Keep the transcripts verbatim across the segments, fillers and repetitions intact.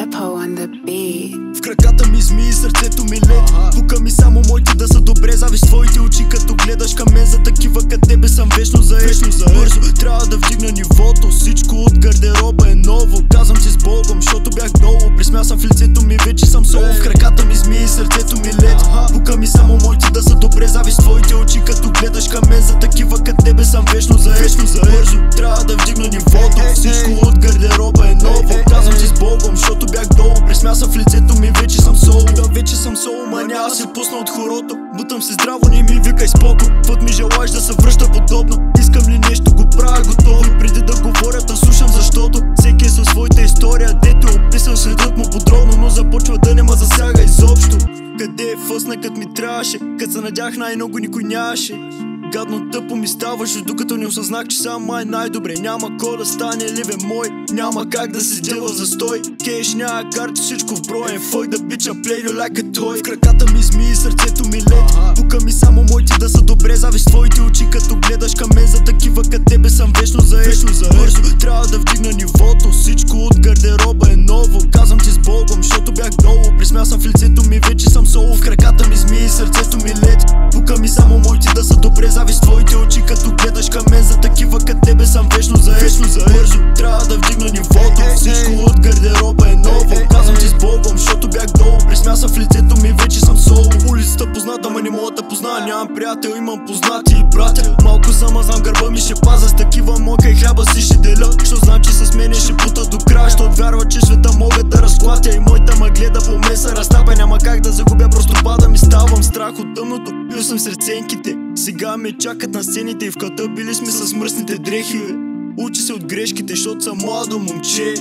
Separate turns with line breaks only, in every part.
Hippo on the beat.
В краката ми змии, сърцето ми лед. Тука ми само моите да са добре. Завиш твоите очи, като гледаш към мен. За такива като тебе съм вечно заед. Бързо трябва да вдигна нивото. Всичко от гардероба е ново. Казвам ти с Богом, защото бях долу. Присмя съм в лицето ми, вече съм соло. В краката ми змии, сърцето ми лед. Тука ми само моите да са добре. Завиш твоите очи, като гледаш към мен. За такива като тебе съм вечно заед. Бързо трябва да вдигна нивото. Всичко от гардероба е ново. Казвам ти с Богом, защото бях долу. Присмя съм в лицето ми, вече съм соло. Да, вече съм соло, ма няма се пусна от хорото. Бутам се здраво, не ми викай споко. Път ми желаеш да се връща подобно. Искам ли нещо, го правя готово. Преди да говоря, да слушам, защото всеки е със своята история. Дето е описал следът му подробно, но започва да не ма засяга изобщо. Къде е фъсна, кът ми трябваше? Кът се надях най-много, никой нямаше. Гадно тъпо ми ставаше, докато не осъзнах, че сам май най-добре. Няма ко да стане ливе мой, няма как да се дела в застой. Кеш няма карти, всичко в броен. Fuck да бича, play you like a toy. В краката ми змии, сърцето ми лед. Тука ми само моите да са добре. Завиш твоите очи, като гледаш към мен. За такива като тебе съм вечно заед. Бързо трябва да вдигна нивото. Всичко от гардероба е ново. Казвам ти с Богом, защото бях долу. Присмя съм в лицето ми, вече съм соло. В краката ми змии, сърцето ми лед. Тука ми само моите да са добре. Завиш твоите очи, като гледаш към мен. За такива като тебе съм вечно заед. Бързо трябва да вдигна нивото. Всичко от гардероба е ново. Казвам ти с Богом, защото бях долу. Присмя съм в лицето ми, вече съм соло. Улицата позната, ма не мога да позная. Нямам приятел, имам познати и братя. Малко сама знам, гърба ми ще паза. С такива мока и хляба си ще деля. Що значи с мене ще пута до края. Що вярва, че света мога да разклатя. И моята ма гледа по мен се разтапя. Няма как да загубя, просто падам и ставам. Страх от тъмното, бил съм сред сенките. Сега ме чакат на сцените и в ката били сме с мръсните дрехи. Учи се от грешките, защото съм младо момче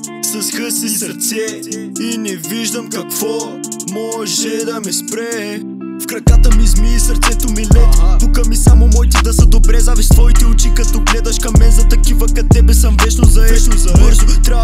с хъс и сърце. И не виждам какво може да ме спре. В краката ми змии, сърцето ми лед. Тука ми само моите да са добре. Завиш твоите очи, като гледаш към мен. За такива като тебе съм вечно заед. Бързо трябва